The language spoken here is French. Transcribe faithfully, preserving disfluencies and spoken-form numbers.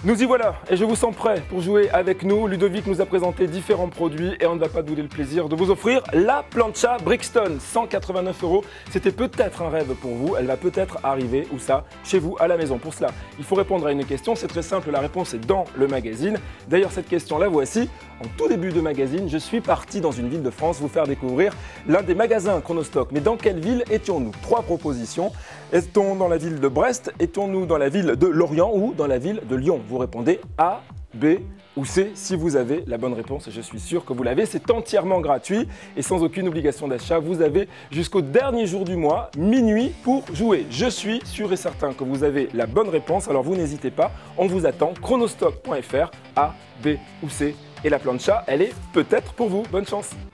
Nous y voilà, et je vous sens prêt pour jouer avec nous. Ludovic nous a présenté différents produits et on ne va pas bouder le plaisir de vous offrir la plancha Brixton, cent quatre-vingt-neuf euros. C'était peut-être un rêve pour vous, elle va peut-être arriver, où ça, chez vous, à la maison. Pour cela, il faut répondre à une question, c'est très simple, la réponse est dans le magazine. D'ailleurs, cette question la voici. En tout début de magazine, je suis parti dans une ville de France vous faire découvrir l'un des magasins Chronostock. Mais dans quelle ville étions-nous? Trois propositions. Est-on dans la ville de Brest? Étions-nous dans la ville de Lorient ou dans la ville de Lyon? Vous répondez A, B ou C si vous avez la bonne réponse. Je suis sûr que vous l'avez. C'est entièrement gratuit et sans aucune obligation d'achat. Vous avez jusqu'au dernier jour du mois, minuit, pour jouer. Je suis sûr et certain que vous avez la bonne réponse. Alors vous n'hésitez pas, on vous attend. chronostock point F R, A, B ou C. Et la plancha, elle est peut-être pour vous. Bonne chance!